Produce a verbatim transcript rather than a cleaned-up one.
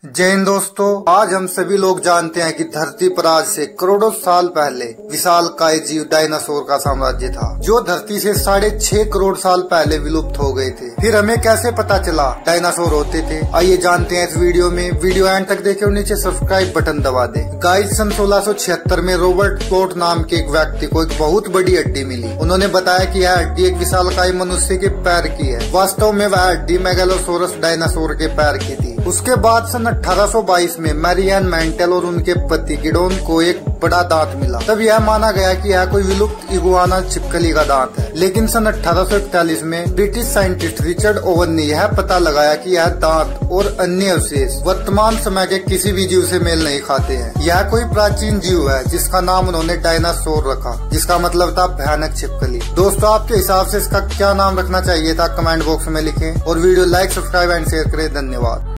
जय हिंद दोस्तों, आज हम सभी लोग जानते हैं कि धरती पर आज से करोड़ों साल पहले विशालकाय जीव डायनासोर का साम्राज्य था, जो धरती से साढ़े छह करोड़ साल पहले विलुप्त हो गए थे। फिर हमें कैसे पता चला डायनासोर होते थे, आइए जानते हैं इस वीडियो में। वीडियो एंड तक देखें और नीचे सब्सक्राइब बटन दबा दें। गाइस, सन सोलह सौ छिहत्तर में रॉबर्ट प्लॉट नाम के एक व्यक्ति को एक बहुत बड़ी हड्डी मिली। उन्होंने बताया कि यह हड्डी एक विशालकाय मनुष्य के पैर की है। वास्तव में वह हड्डी मेगालोसोरस डायनासोर के पैर की थी। उसके बाद सन अठारह सौ बाईस में मैरियन मेंटल और उनके पति गिडोन को एक बड़ा दांत मिला। तब यह माना गया कि यह कोई विलुप्त इगुआना छिपकली का दांत है। लेकिन सन अठारह सौ इकतालीस में ब्रिटिश साइंटिस्ट रिचर्ड ओवन ने यह पता लगाया कि यह दांत और अन्य अवशेष वर्तमान समय के किसी भी जीव से मेल नहीं खाते हैं। यह कोई प्राचीन जीव है जिसका नाम उन्होंने डायनासोर रखा, जिसका मतलब था भयानक छिपकली। दोस्तों, आपके हिसाब से इसका क्या नाम रखना चाहिए था, कमेंट बॉक्स में लिखें और video like, subscribe and share करें। धन्यवाद।